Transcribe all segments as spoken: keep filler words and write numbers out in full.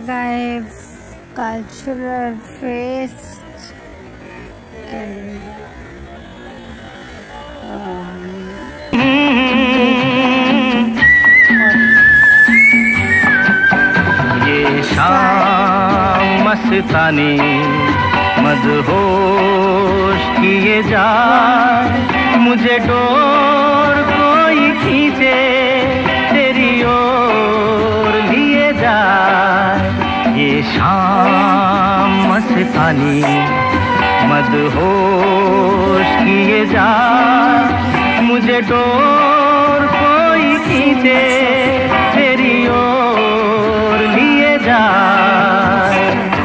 Archive Cultural Fest and ये शाम मस्तानी मदहोश किए जाए, मुझे डोर कोई खींचे तेरी ओर लिए जाए। ये शाम मस्तानी मदहोश किए जाए, मुझे डोर कोई खींचे तेरी ओर लिए जाए।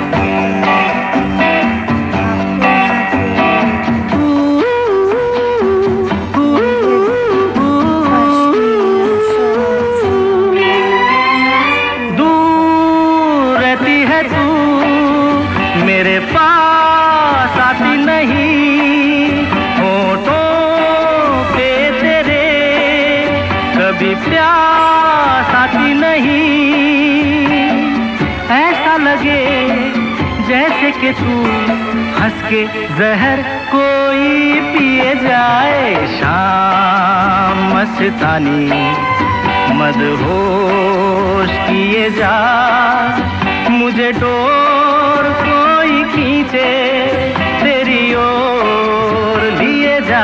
दूर रहती है तू मेरे पास आती नहीं, होठों पे तेरे कभी प्यास आती नहीं। ऐसा लगे जैसे कि तू हंस के जहर कोई पिए जाए। शाम मस्तानी मदहोश किए जा, मुझे डोर कोई खींचे तेरी ओर लिए जा।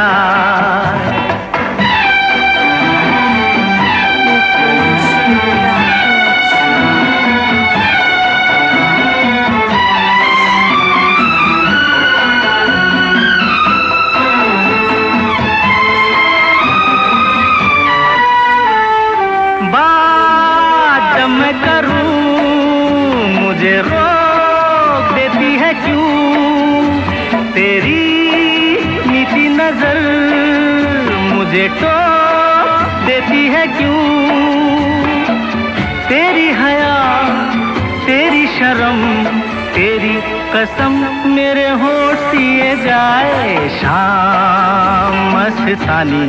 बात जब मैं करूं मुझे रोक देती है क्यों, तेरी मीठी नजर मुझे टोक देती है क्यों। तेरी हया तेरी शर्म तेरी कसम मेरे होठ सिए जाए। शाम मस्तानी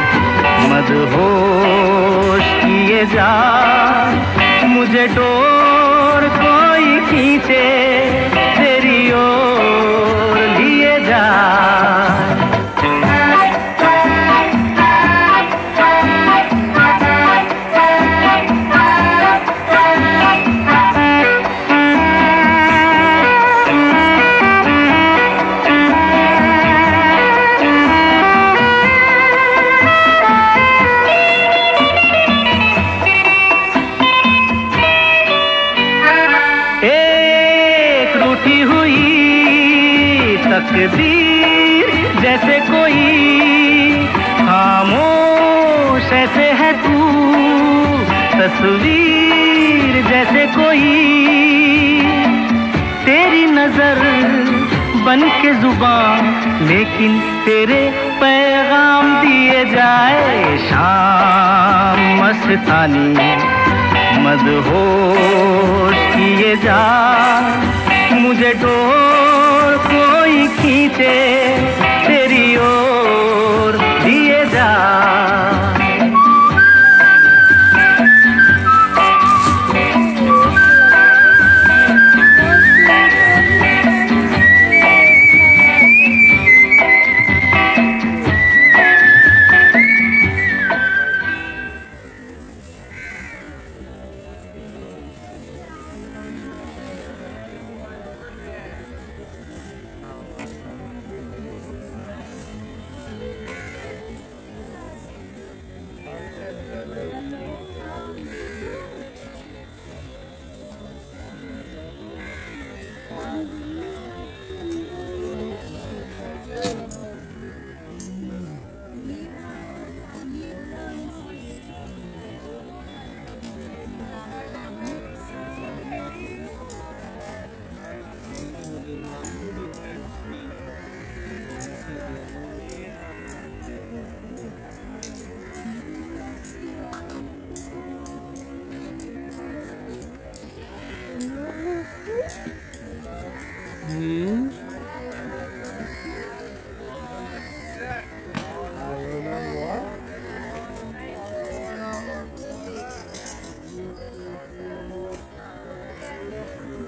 मदहोश किए जा, मुझे डोर कोई खींचे तेरी ओर लिए जा। तकदीर जैसे कोई खामोश ऐसे है तू, तस्वीर जैसे कोई। तेरी नजर बन के जुबान लेकिन तेरे पैगाम दिए जाए। शाम मस्तानी मदहोश किए जा, मुझे डोर कोई खींचे तेरी ओर लिए जा।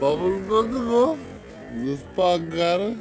Bavul gördün mü? Ispangar.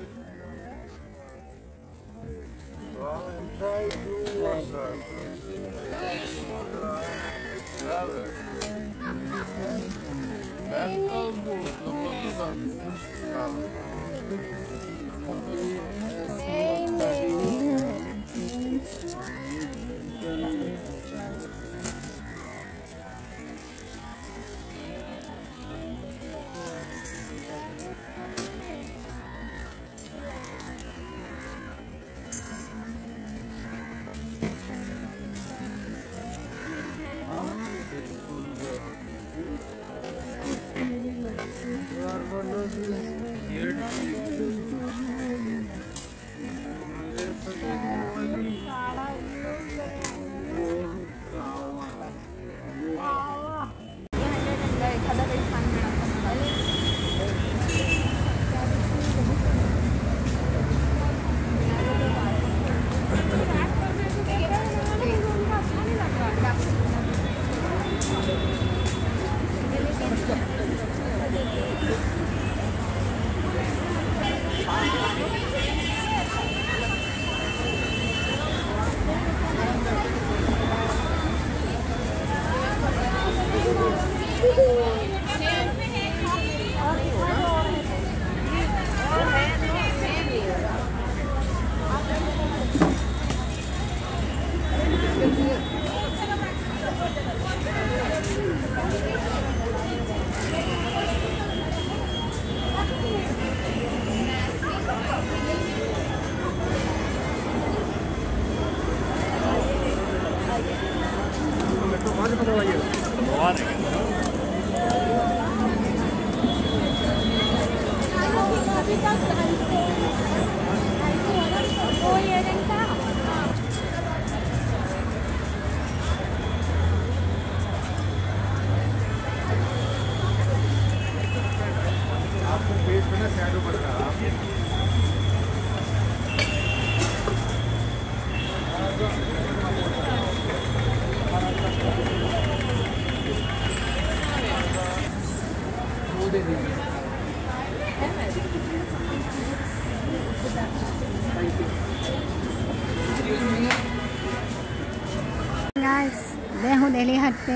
मैं हूँ दिल्ली हट पे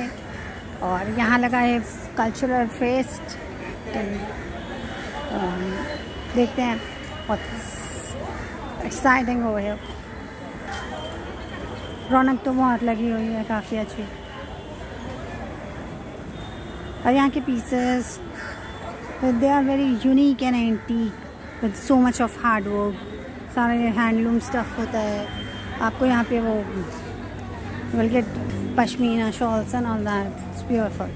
और यहाँ लगा है कल्चरल फेस्ट। देखते हैं, बहुत एक्साइटिंग हो है, रौनक तो बहुत लगी हुई है, काफ़ी अच्छी। और यहाँ के pieces they are very unique and antique with so much of hard work. सारे हैंडलूम स्टफ होता है। आपको यहाँ पे वो will get pashmina shawls and all that. It's beautiful.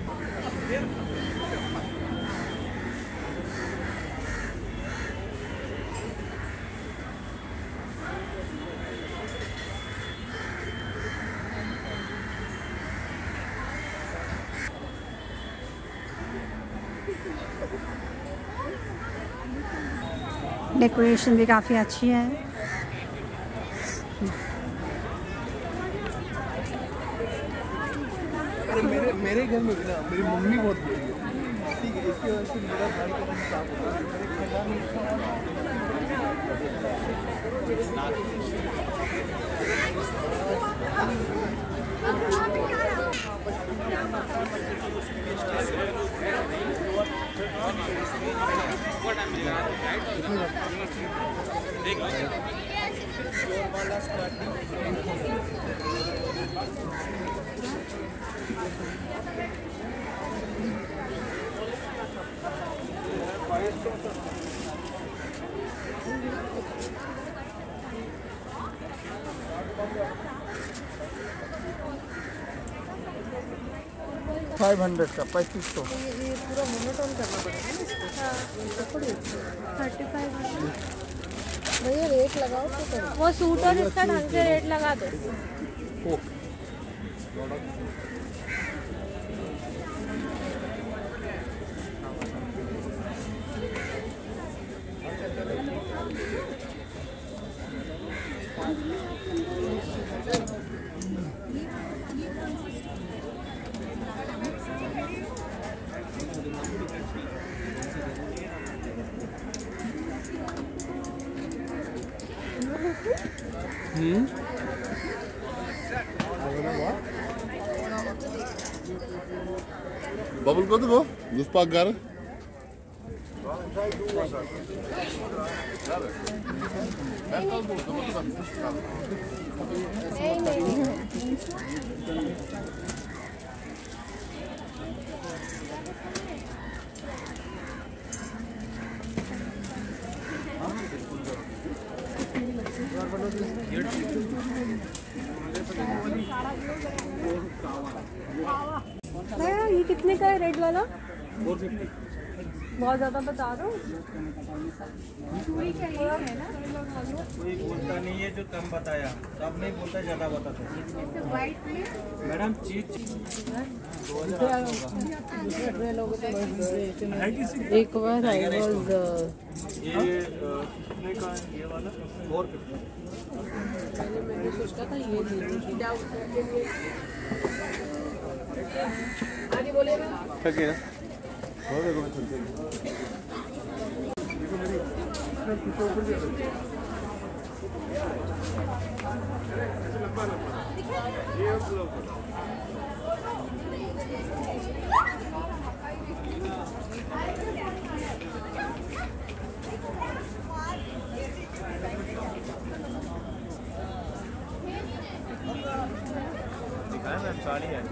Decoration भी काफ़ी अच्छी है। मेरे मेरे घर में भी ना मेरी मम्मी बहुत बुरी है, ठीक है, इसकी वजह से मेरा भाई का काम साफ होता है। फाइव हंड्रेड का पैंतीस सौ। ये पूरा मोनोटोन करना पड़ेगा ना इसको। हाँ, थर्टी फाइव हंड्रेड। भैया रेट लगाओ तो करो। वो सूट और इसका ढंग से रेट लगा दो। हम्म Bubble ko ko? Gusto pa gar? भैया ये कितने का है रेड वाला? बहुत ज्यादा बता दो। चूड़ी चाहिए है ना? कोई बोलता नहीं है जो कम बताया, सब नहीं बोलता ज्यादा बताते। व्हाइट में मैडम चीज एक बार आई वाज ये कितने का है ये वाला? Four fifty. मैंने सोचा था ये ले लीजिए। आगे बोलिए ना। ठीक है हो देखो मैं चलते हैं दिखाया मैम साड़ी है।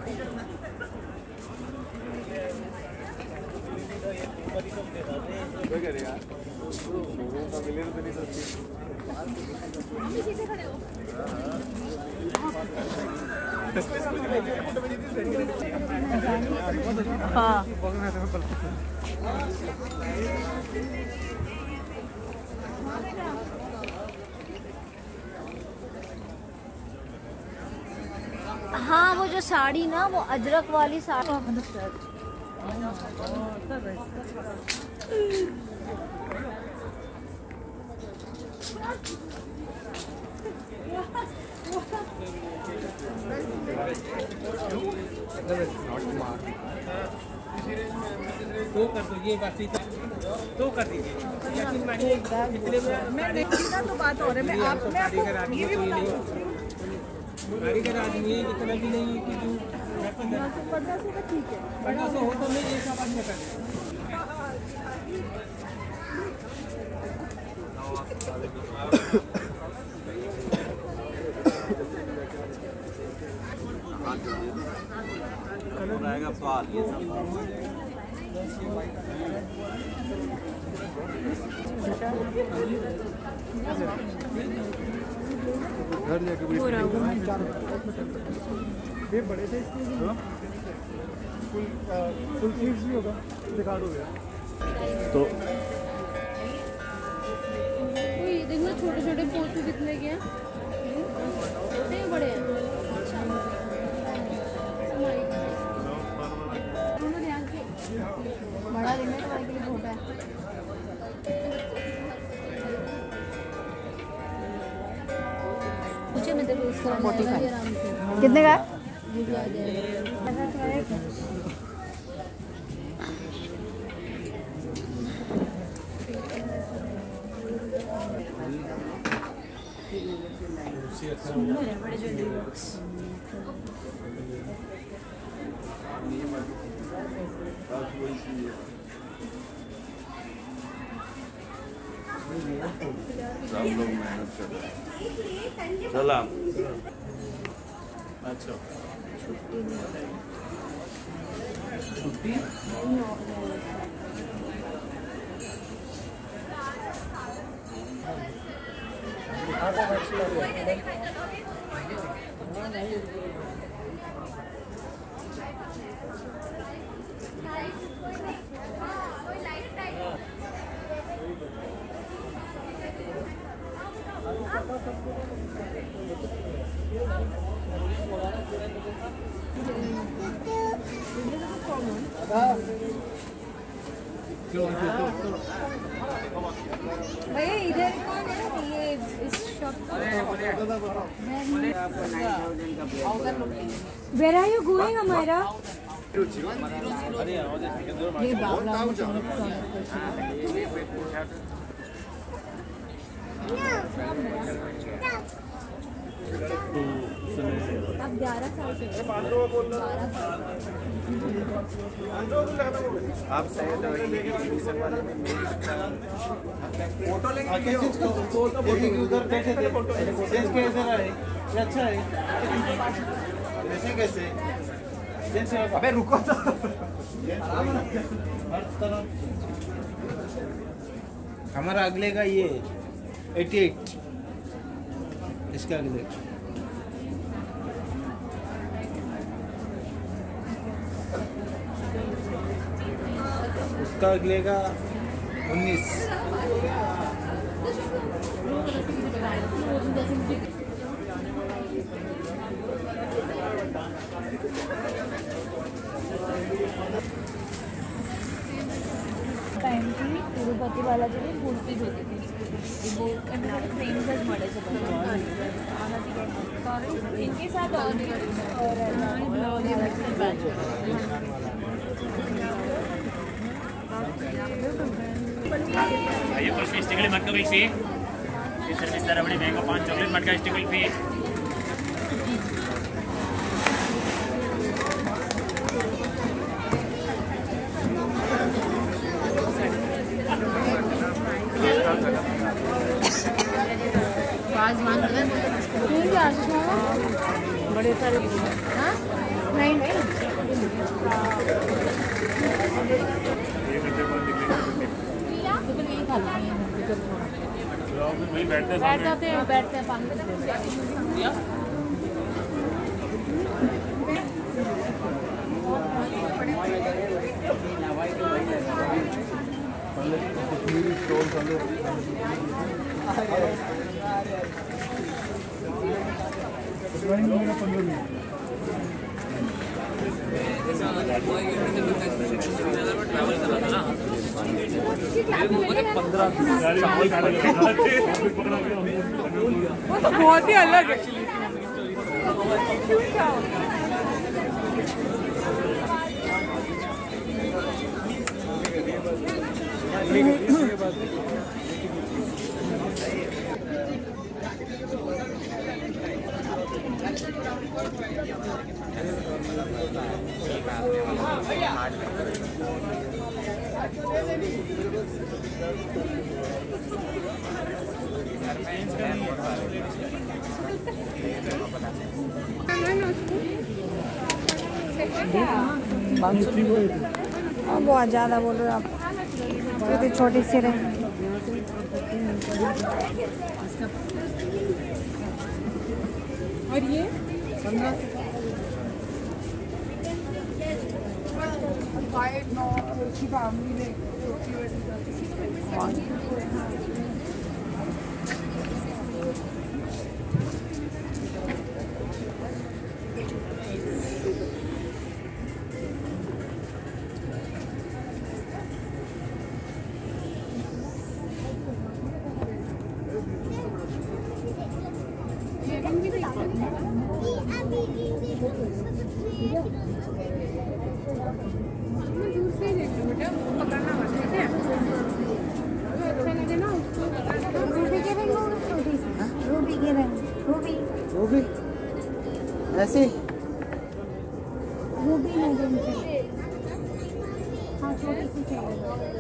हाँ हाँ वो जो साड़ी ना वो अजरक वाली साड़ी दो कर दो ये बात ठीक है, दो कर दीजिए। मैं देखती ना तो बात हो रही है। मैं आप मैं आपको ये भी बता दूं कारीगर आदमी है, इतना भी नहीं है कि जो पंद्रह सौ का ठीक है। पंद्रह सौ हो तो मैं एक आवाज में कर रहेगा स्वाद ये सब। घर जाके ये बड़े थे फुल फुल स्लीव्स भी होगा, दिखा दो यार। तो देखो छोटे छोटे पोस्टर कितने के हैं, छोटे हैं बड़े हैं। बड़ा लेना है तुम्हारे के लिए छोटा है। पूछे मैं तेरे को इसका फोर्टी फाइव कितने का? ये भी आ जाएगा। सुंदर है बड़े ज्वेलरी बॉक्स। सब लोग मेहनत कर रहे हैं। सलाम। अच्छा छुट्टी भैया इधर कौन है ये इस shop Where are you going, Amira? ये बाबला तो समय से अब ग्यारह साल से आप शायद एडमिशन वाले में फोटो लेंगे उधर बैठे थे चेंज के इधर आए ये अच्छा है ऐसे कैसे चेंज अबे रुको तो हर तरफ हमारा अगले का ये अठासी इसका अगले उसका अगले का उन्नीस टाइम की तिरुपति बालाजी की मूर्ति होती थी वो फ्रेम्स मळे इनके साथ और ये कुछ स्टिकल मत करो इसी ये सर्विस सारा बड़ी महंगा पांच चॉकलेट मत का स्टिकल फी बड़े सारे हाँ नहीं नहीं बैठ जाते हैं बैठते हैं पानी वो तो बहुत ही अलग है। हाँ बहुत ज़्यादा बोल रहे हो आप तो छोटी सी रहे और ये दूर से देख लो बेटा पकड़ना मत ठीक है अच्छा लगे ना उसको रूबी के रंग रूबी के रंग रूबी रूबी ऐसे रूबी मैडम से हाँ छोटी सी चाहिए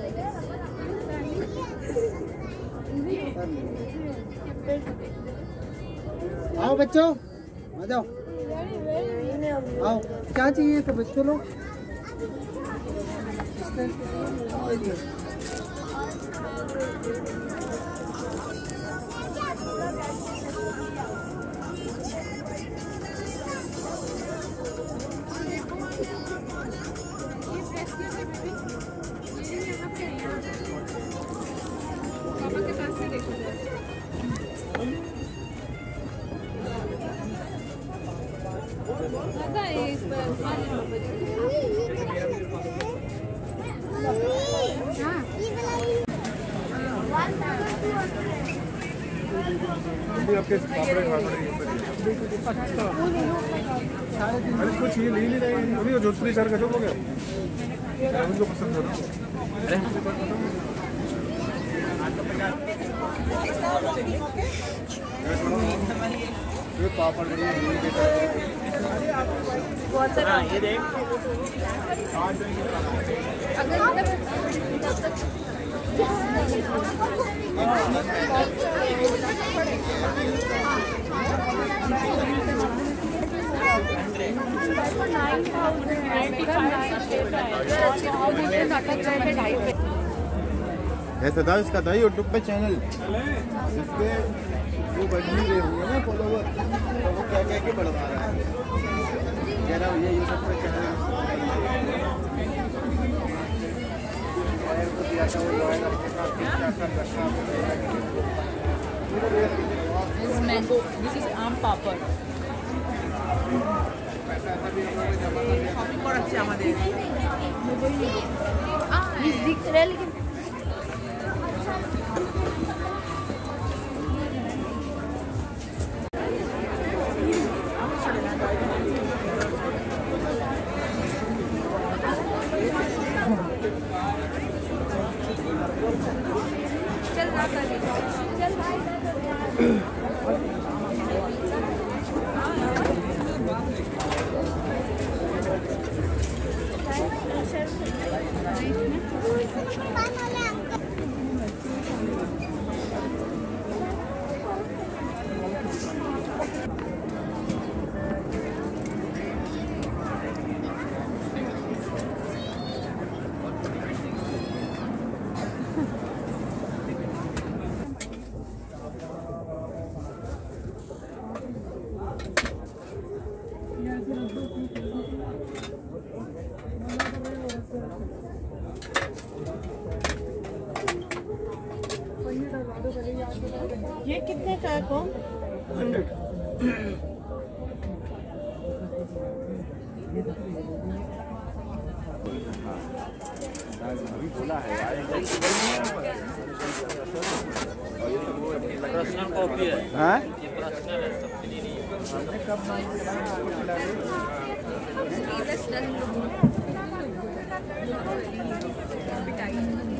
आओ बच्चों आ जाओ आओ क्या चाहिए तो बच्चों लोग पापा के पास से देखो दादा इस पर अभी आपके कपड़े अरे कुछ ये ले नहीं रहे अभी वो जोधपुरी सर खत्म हो गया उनको पसंद करो ये पापड़ बढ़िया घी के बहुत सारा हाँ ये देख अगर ऐसा था इसका था यूट्यूब पे चैनल, इसके वो बढ़ नहीं रहे होंगे ना फॉलोवर, तो वो क्या क्या के बढ़वा रहा है कह रहा हूँ ये यूट्यूब पे चैनल मैंगो, दिस इज आम पापड़। दिख रहा है लेकिन चल ना कर चल ये कितने का है कौन? हंड्रेड। अभी बोला है यार पर्सनल कॉपी है। हाँ ये पर्सनल है, सबके लिए नहीं है। दस